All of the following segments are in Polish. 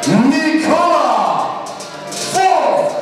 Nikola Woch!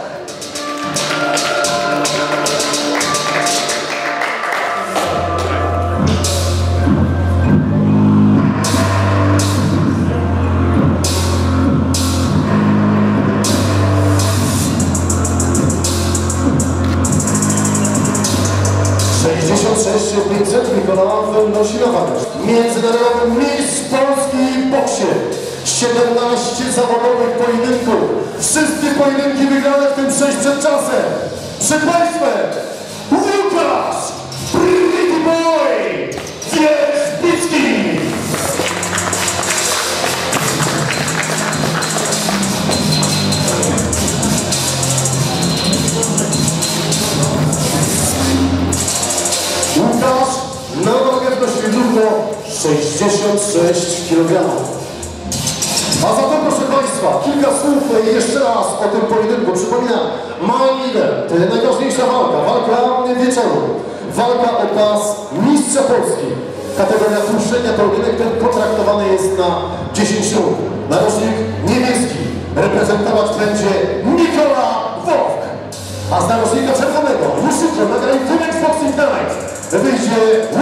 66,500 Nikola wynosi na wagę. Międzynarodowy mistrz Polski w boksie. 17 zawodowych pojedynków. Wszystkie pojedynki wygrane, w tym 6 przed czasem. Przed Państwem Łukasz Pretty Boy Wierzbicki. Łukasz na wagę wnosi równo 66 kg. A zatem, proszę Państwa, kilka słów jeszcze raz o tym pojedynku. Przypominam, main event, najważniejsza walka wieczoru. Walka o pas mistrza Polski. Kategoria tłuszczenia, pojedynek ten kontraktowany jest na 10 rund. Narożnik niebieski reprezentować będzie Nikola Woch. A z narożnika czerwonego, już jutro na gali Boxing Night wyjdzie